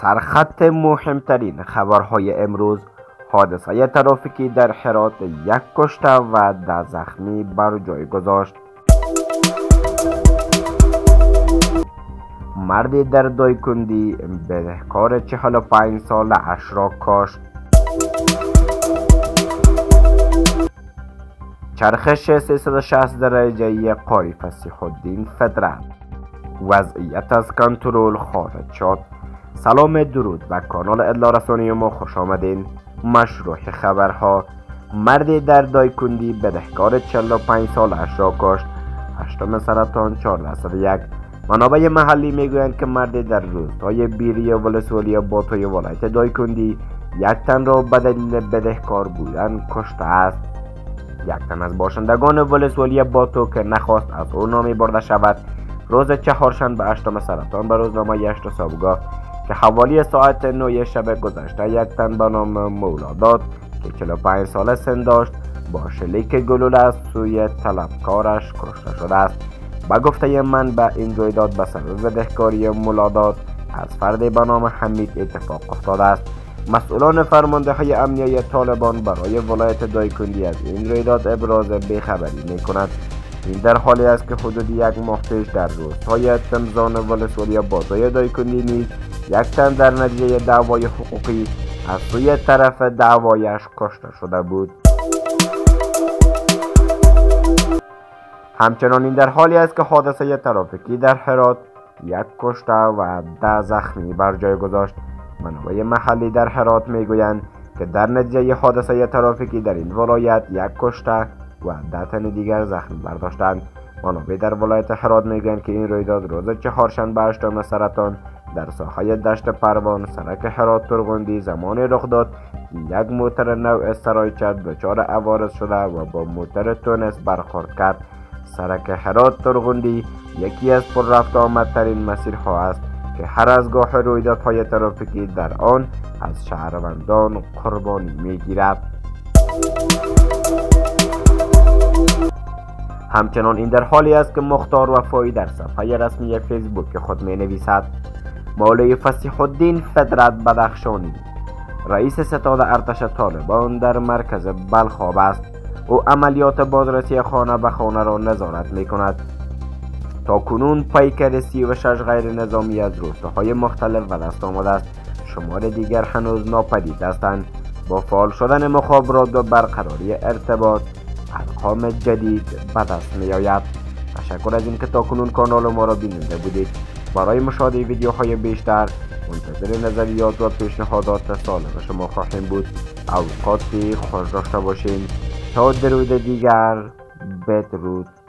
سرخط مهمترین خبرهای امروز: حادثه ترافیکی در هرات، 1 کشته و 10 زخمی بر جای گذاشت. مردی در دایکندی بدهکار 45 ساله اش را کشت. چرخش 360 درجه قاری فصیح الدین فطرت. وضعیت از کنترل خارج شد. سلام، درود و کانال اطلاع رسانی ما خوش آمدین. مشروع خبرها: مردی در دایکندی بدهکار 45 سالش را کشت. 8 سرطان 1401. منابع محلی میگویند که مردی در روستای بیری ولسوالی باتوی ولایت دایکندی 1 تن را به دلیل بدهکار بودن کشته است. 1 تن از باشندگان ولسوالی باتو که نخواست از او نامی برده شود، روز چهارشنبه 8 سرطان به روزنامه 8 صبح گفت که حوالی ساعت 9 شب گذشته 1 تن به نام مولادات که 45 ساله سن داشت با شلیک گلوله از سوی طلبکارش کشته شده است. با گفته منبع، این رویداد به سبب بدهکاری مولادات از فردی به نام حمید اتفاق افتاده است. مسئولان فرماندهی امنیتی طالبان برای ولایت دایکندی از این رویداد ابراز بیخبری می کند. این در حالی است که حدود 1 ماه پیش در روستای تمزان ولسوالی باتوی دایکندی نیز 1 تن در نتیجه دعوای حقوقی از سوی طرف دعوایش کشته شده بود. همچنان این در حالی است که حادثه ترافیکی در هرات 1 کشته و 10 زخمی بر جای گذاشت. منابع محلی در هرات میگویند که در نتیجه حادثه ترافیکی در این ولایت 1 کشته و 10 تن دیگر زخمی برداشتند. منابع در ولایت هرات میگویند که این رویداد روز چهارشنبه 8 سرطان در ساحه دشت پروان سرک هرات ترغندی زمانی رخ داد که 1 موتر نوع سرایچت دچار عوارض شده و با موتر تونس برخورد کرد. سرک هرات ترغندی یکی از پر رفت آمدترین مسیرها است که هر از گاه رویدادهای ترافیکی در آن از شهروندان قربانی میگیرد. همچنان این در حالی است که مختار وفایی در صفحه رسمی فیسبوک خود می نویسد: مولوی فصیح الدین فطرت بدخشانی، رئیس ستاد ارتش طالبان در مرکز بلخاب است. او عملیات بازرسی خانه به خانه را نظارت می کند. تا کنون پیکر 36 غیر نظامی از روستاهای مختلف به دست آمده است. شمار دیگر هنوز ناپدید هستند. با فعال شدن مخابرات و برقراری ارتباط، ارقام جدید به دست می آید. تشکر از اینکه تا کنون کانال ما را بیننده بودید. برای مشاهده ویدیوهای بیشتر منتظر نظریات و پیشنهادات سالم شما خواهیم بود. اوقاتی خوش داشته باشین. تا درود دیگر، بدرود.